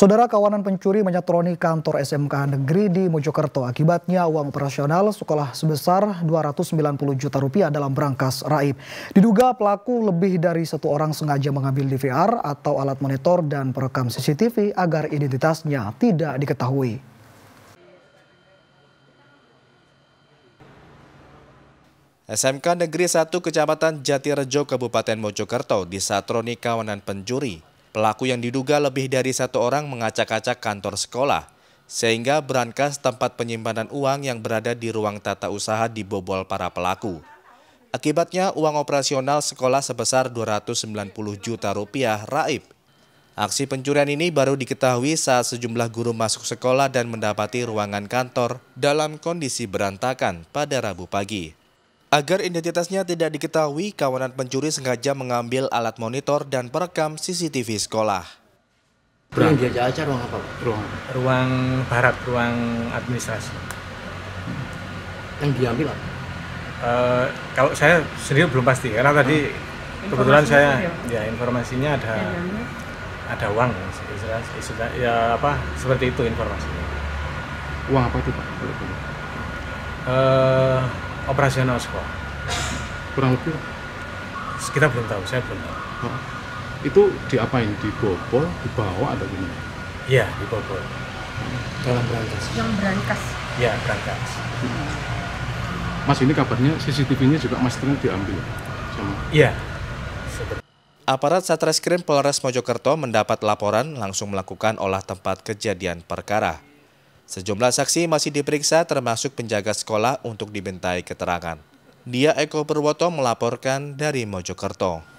Saudara, kawanan pencuri menyatroni kantor SMK Negeri di Mojokerto. Akibatnya uang operasional sekolah sebesar 290 juta rupiah dalam brankas raib. Diduga pelaku lebih dari satu orang sengaja mengambil DVR atau alat monitor dan perekam CCTV agar identitasnya tidak diketahui. SMK Negeri 1 Kecamatan Jatirejo, Kabupaten Mojokerto disatroni kawanan pencuri. Pelaku yang diduga lebih dari satu orang mengacak-acak kantor sekolah, sehingga brankas tempat penyimpanan uang yang berada di ruang tata usaha dibobol para pelaku. Akibatnya uang operasional sekolah sebesar 290 juta rupiah raib. Aksi pencurian ini baru diketahui saat sejumlah guru masuk sekolah dan mendapati ruangan kantor dalam kondisi berantakan pada Rabu pagi. Agar identitasnya tidak diketahui, kawanan pencuri sengaja mengambil alat monitor dan perekam CCTV sekolah. Yang diajak ruang apa? Ruang barat, ruang administrasi. Yang diambil apa? Kalau saya sendiri belum pasti, karena tadi kebetulan saya informasinya ada uang, ya apa seperti itu informasinya. Uang apa itu Pak? Operasional sekolah. Kurang lebih? Kita belum tahu, saya belum tahu. Itu diapain? Dibobol, dibawa atau gimana? Iya, dibobol. Dalam brankas? Yang brankas? Iya, brankas. Mas, ini kabarnya CCTV-nya juga Mas Tren diambil? Iya. Aparat Satreskrim Polres Mojokerto mendapat laporan langsung melakukan olah tempat kejadian perkara. Sejumlah saksi masih diperiksa termasuk penjaga sekolah untuk dimintai keterangan. Dia Eko Purwoto melaporkan dari Mojokerto.